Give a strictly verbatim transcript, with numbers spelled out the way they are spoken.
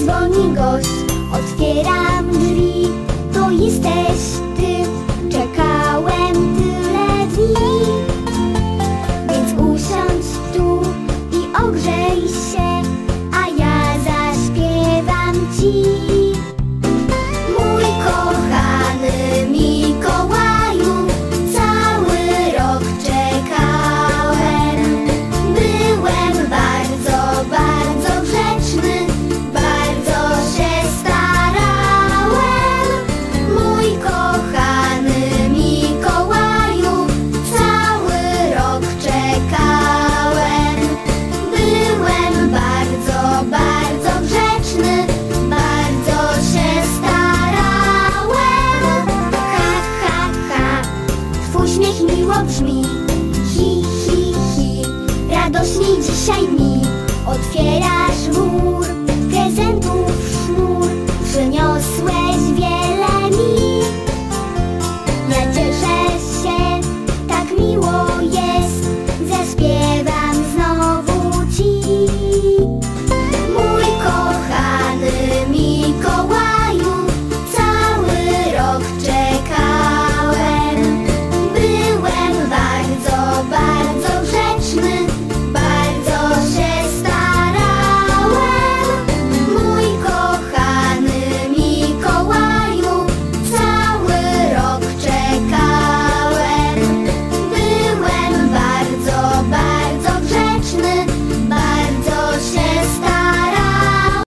dzwoni gość, otwieram drzwi. To jesteś ty, czekałem tyle dni. Więc usiądź tu i ogrzej się, a ja zaśpiewam ci. Mój kochany Mikołaju, cały rok czekałem. Byłem bardzo, bardzo grzeczny, bardzo się starałem. Mój kochany Mikołaju, cały rok czekałem. Byłem bardzo, bardzo grzeczny, bardzo się starałem. Ha, ha, ha, twój śmiech miło brzmi. Hi, hi, hi, radośniej dzisiaj mi. Otwiera